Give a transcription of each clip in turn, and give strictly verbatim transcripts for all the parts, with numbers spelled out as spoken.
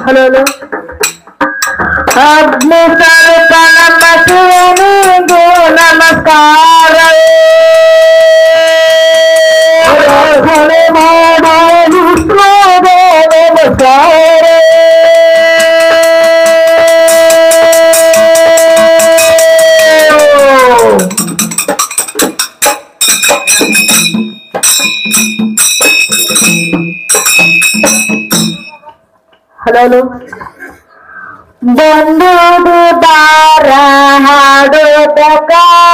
hello hello ಅಗ್ನಿ ಸರ್ಪ ನಮ್ಮ ಶಿವನಿಗೂ ನಮಸ್ಕಾರ ಹೊಳೆ ಮಾಡಲು ನಮಸ್ಕಾರ ಹಲೋ ಹಲೋ ಬಂದುದು ಬಾರ ಹಾಡೋದಕ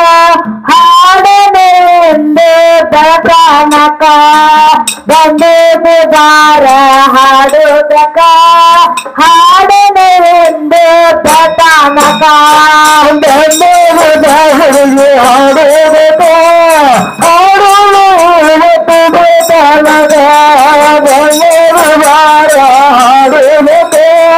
ಹಾಡನೆಂದು ದನಕ ಬಂದುದು ಬಾರ ಹಾಡೋದಕ ಹಾಡನೆಂದು ದನಕ ಬಂದುದು ಹಾಡೋದಕ ಹಾಡಲು ದನಕ ಬಂದುದು ಬಾರ ಹಾಡೋದಕ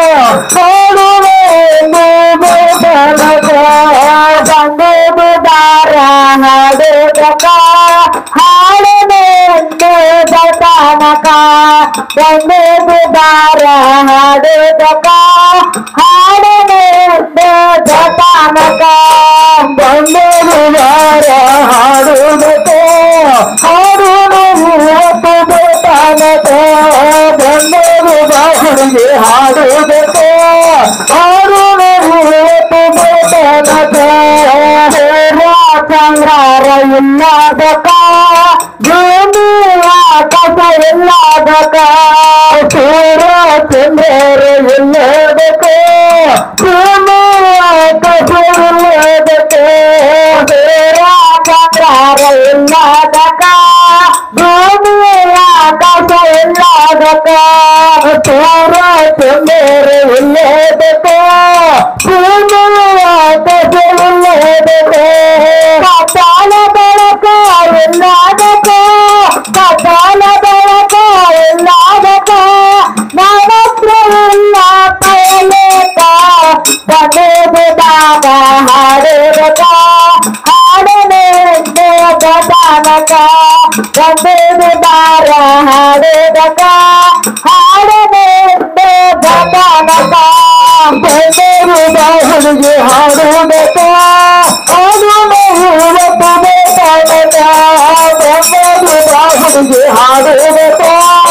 ಬಂದುದಾರ ಹಾಡುದಕ ಹಾಡನೆಂದು ದನಕ ಬಂದುದಾರ ಹಾಡುದಕ ಹಾಡನೆಂದು ದನಕ ಬಂದುದಾರ ಹಾಡುದಕ ಹಾಡುನು ತನಕ ಬಂದುದಾರಿಗೆ ಹಾಡುದಕ ಚಂದ್ರರ ಇಲ್ಲದಕ ಭೂಮಿ ಆಕಾಶ ಇಲ್ಲದಕ ಸೂರ್ಯ ಚಂದ್ರರು ಇಲ್ಲದಕ ಭೂಮಿ ಆಕಾಶ ಇಲ್ಲದಕ ಸೂರ್ಯ ಚಂದ್ರರ ಇಲ್ಲದಕ ಭೂಮಿ ಆಕಾಶ ಇಲ್ಲದಕ ಸೂರ್ಯ ಚಂದ್ರರು ಇಲ್ಲದಕ ಭೂಮಿ ಆಕಾಶ ಇಲ್ಲದಕ ಕಪಾಲ ಬೆಳಕ ಎಲ್ಲದಕ ಕಪಾಲ ಬೆಳಕ ಎಲ್ಲದಕ ನವತ್ರ ಇಲ್ಲ ಪಯಲೇಕ ಬಂದುದಾರ ಹಾಡುದಕ ಹಾಡನೆಂದು ದನಕ ಬಂದುದಾರ ಹಾಡುದಕ ಹಾಡನೆಂದು ದನಕ ಬಂದುದ ಹುಡುಗಿ ಹಾಡುದಕ ಹುಡುಗಿ ಹಾಡುದಕ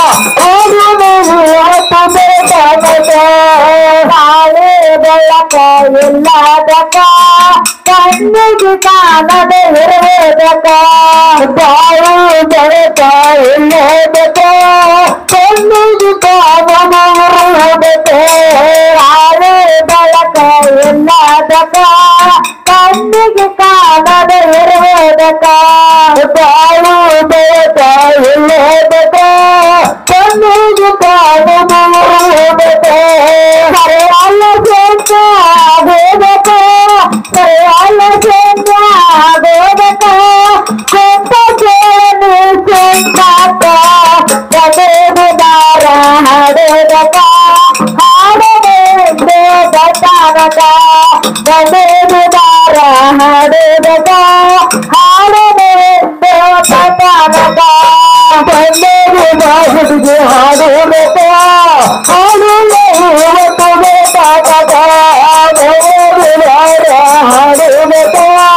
ಹಾಳೆ ಬೆಳಕ ಇಲ್ಲದಕ ಕಣ್ಣಿಗೆ ಕಾಣದೆ ಇರುವುದಕ ಬಾಳು ಬೆಳಕ ಇಲ್ಲದಕ ಕಣ್ಣಿಗೆ ಕಾಣದೆ ಇರುವುದಕ ಹಾಳೆ ಬೆಳಕ ಇಲ್ಲದಕ ಕಣ್ಣಿಗೆ ಕಾಣದೆ ಇರುವುದಕ ಬಾಳು ಬೆಳಕ ಇಲ್ಲದಕ ಕಣ್ಣಿಗೆ ಕಾಣದೆ ಇರುವುದಕ ಸರಿಯಲ್ಲ ಸಂಜ ಆಗೋದಕ ಸರಿಯಲ್ಲ ಸಂಜ ಆಗೋದಕ ಕೊಂತ ಕೇಳಲು ಸಂತಾಕ ಬಂದುದಾರ ಹಾಡೋದಕ ಹಾಡನೆಂದು ದನಕ ಬಂದುದಾರ ಹಾಡೋದಕ ಹಾಡನೆಂದು ದನಕ ಬಂದುದ ಹುಡುಗಿ ಹಾಡೋದಕ ಹಾಡಲು ಹಾಡುದಕ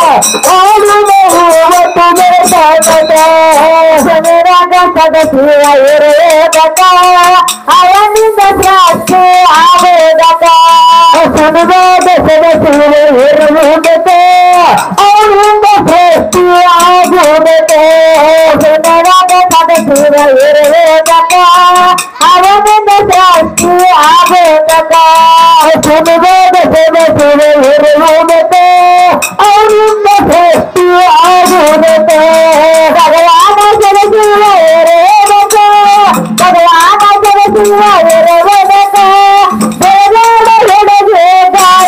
ಸಮರಾಗ ಸದಸ್ಯ ಇರುವುದಕ ಅವನಿಂದ ಸಾಕ್ಷಿ ಆಗುವುದಕ ಸಮುದಾಯದ ಸದಸ್ಯರು ಇರುವುದಕ ಅವನಿಂದ ಸೃಷ್ಟಿ ಆಗುವುದಕ ಸಮರಾಗ ಸದಸ್ಯರು ಇರುವುದಕ ಅವನಿಂದ ಸಾಕ್ಷಿ ಆಗುವುದಕ ಸಮುದಾಯದ ಸದಸ್ಯರು ಇರುವುದಕ ಅವನಿಂದ ಸೃಷ್ಟಿ ಆಗುವುದಕ ಭಗವಾನ ಸದಸ್ಯರ ಇರುವುದಕ ಭಗವಾನ ಸದಸ್ಯರ ಇರುವುದಕ ದೇವರ ಹಿಡಿದು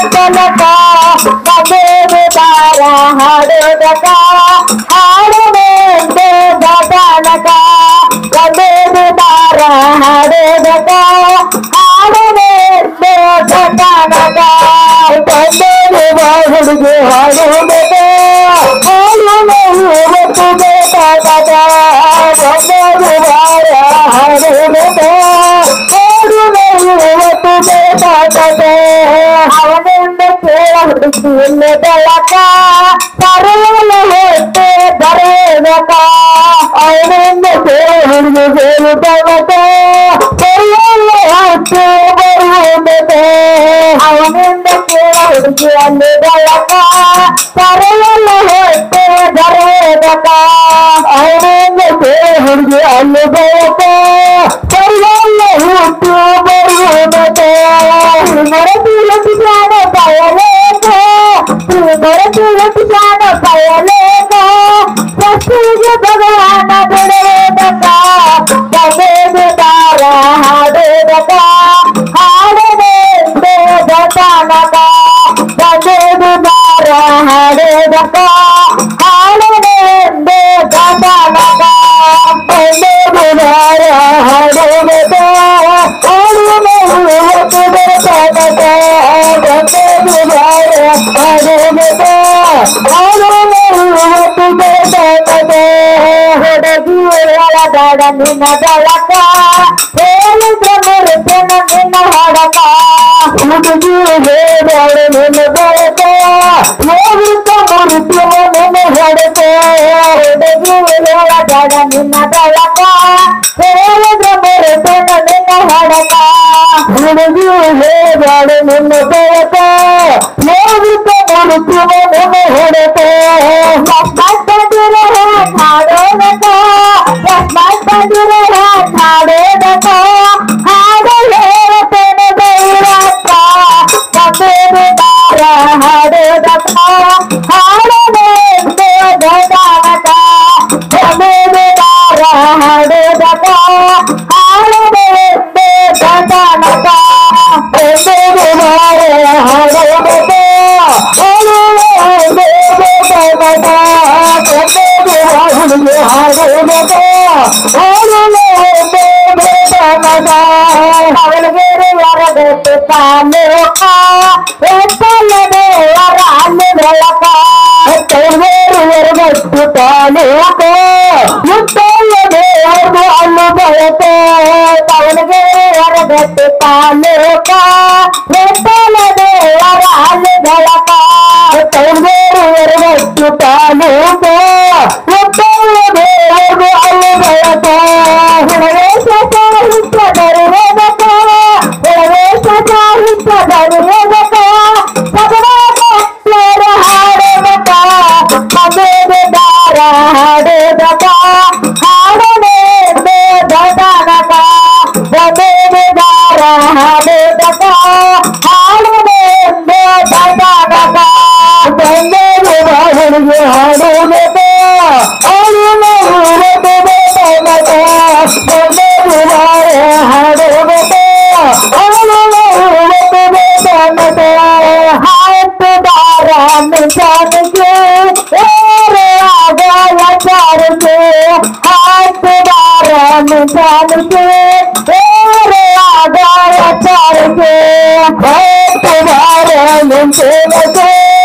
ಹುಡುಗಿ ಇಲ್ಲೇ ಬೆಳಕ ಸರಳ ಹೊಟ್ಟೆ ಬರೇಬೇಕ ಅವನಿಂದ ಹುಡುಗಿ ಸೇರುತ್ತವತೆ ಸರಳ ಹೊಟ್ಟೆ ಬರುವುದತೆ ಅವನಿಂದ ಕೇಳ ಹುಡುಗಿ ಅಲ್ಲಿ ಬೆಳಕ ಸರಳ ಹೊಟ್ಟೆ ಬರೇಬೇಕ ಅವನಿಂದ ಕೇಳ ಹುಡುಗಿ ಅಲ್ಲಿ ಬೆಳಕ ಸರಳ ಹೊಟ್ಟೆ ಬರುವುದತೆ ಮರತಿ ಜಾನ ಬಯಲೇಕ ಮರತಿ ಜಾನ ಬಯಲೇಕ ಸಸ್ತಿಗೆ ಭಗವಾನ ಬಿಡಬೇಕ ಬಗೆದಾರ ಹಾಡಬೇಕ ಹಾಡದೆ ದೇವತಾನಕ ಬಗೆದಾರ ಹಾಡಬೇಕ ಹಾಡದೆ ದೇವತಾನಕ ಬಗೆದಾರ ಹಾಡಬೇಕ ನಿನ್ನ ಬೆಳಕ ಹೇಳಿದ್ರ ಮುರುತನ ನಿನ್ನ ಹೊಡಕ ಹುಡುಗಿ ಹೇಳೋಳು ನಿನ್ನ ಬೆಳಕ ಹೋಗಿದ್ದ ಮುರುತಿನ ನಿನ್ನ ಹೊಡಕ ಹುಡುಗಿ ಹೇಳದಾಡ ನಿನ್ನ ಬೆಳಕ ಹೇಳಿದ್ರ ಮುರುತನ ನಿನ್ನ ಹೊಡಕ ಹುಡುಗಿ ಹೇಳೋಳು ನಿನ್ನ ಬೆಳಕ ಹೋಗಿದ್ದ ಮುರುತಿನ ನಿನ್ನ ಹೊಡಕ ಹಾಡೋದಕ ಹಾಡೋದಕ ಹಾಡು ಹೇಳುತ್ತೇನೆ ಬೈರಕ್ಕ ಬಗೆದಾರ ಹಾಡೋದಕ ಹಾಡದೆ ದೇವದಾನಕ ಬಗೆದಾರ ಹಾಡೋದಕ ಹಾಡದೆ ದೇವದಾನಕ ಬಗೆದಾರ ಹಾಡೋದಕ ಅವಳಿಗೆ ವರಗಟ್ಟು ತಾಲೂಕ ಎತ್ತಲ್ಲದೆ ವರ ಅಲ್ಲಿ ಬೆಳಕ ತೈವೇರು ವರಗಟ್ಟು ತಾಲೂಕ ಎತ್ತಲ್ಲದೆ ಅವರು ಅಲ್ಲಿ ಬೆಳಕ ಅವಳಿಗೆ ವರಗಟ್ಟು ತಾಲೂಕ ಎತ್ತಲ್ಲದೆ ವರ ಅಲ್ಲಿ ಬೆಳಕ ತೈವೇರು ವರಗಟ್ಟು ತಾಲೂಕ ಎತ್ತಲ್ಲದೆ ಅವರು ಅಲ್ಲಿ ಬೆಳಕ ಪ್ರವೇಶ ಸಾಹಿತ್ಯ ದರುವೇದಕ ಪ್ರವೇಶ ಸಾಹಿತ್ಯ ದರುವೇದಕ ಸಗವಾರ ಹಾಡಬೇಕ ಬಗೆದಾರ ಹಾಡಬೇಕ ಹಾಡದೆ ದೇವದಾನಕ ಬಗೆದಾರ ಹಾಡಬೇಕ ಹಾಡದೆ ದೇವದಾನಕ ಬಂದೇವ ಹುಡುಗಿ ಹಾಡಬೇಕ ಹಾಡುತ್ತಾರ